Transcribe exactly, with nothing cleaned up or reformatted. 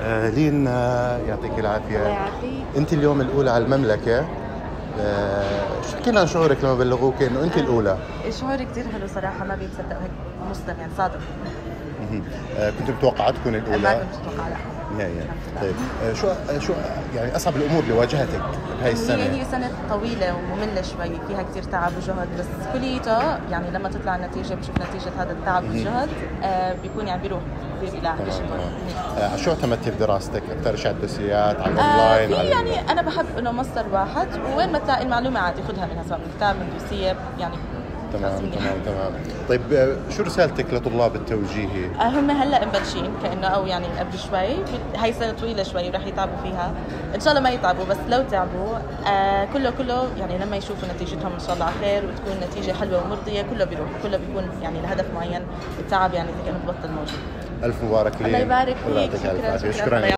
آه لين آه يعطيك العافية. الله يعافيك. أنت اليوم الأولى على المملكة. آه شو حكينا عن شعورك لما بلغوك إنه أنت الأولى؟ شعوري كتير حلو صراحة، ما بيتصدق هيك مسلم يعني صادق. آه كنت متوقعة تكون الأولى؟ ما كنت متوقعة لا. نهائيا. طيب آه شو آه شو يعني أصعب الأمور اللي واجهتك بهاي السنة؟ هي هي سنة طويلة ومملة شوي، فيها كتير تعب وجهد، بس كليته يعني لما تطلع النتيجة بشوف نتيجة هذا التعب والجهد آه بيكون يعني بيروح بيرجع بيشبر. آه على شو اعتمدتي في دراستك؟ أكثر شيء على الدوسيات، على آه الأونلاين؟ في يعني أنا بحب إنه مصدر واحد وين ما تلاقي المعلومة عادي خذها منها، سواء من كتاب من دوسية يعني. تمام تمام تمام. طيب شو رسالتك لطلاب التوجيهي؟ هم هلا مبلشين كانه او يعني قبل شوي، هي سنه طويله شوي ورح يتعبوا فيها، ان شاء الله ما يتعبوا، بس لو تعبوا آه كله كله يعني لما يشوفوا نتيجتهم ان شاء الله على خير وتكون نتيجه حلوه ومرضيه كله بيروح، كله بيكون يعني لهدف معين، التعب يعني اذا كان بطل موجود. الف مبارك لي. الله يبارك فيك. شكرا شكرا.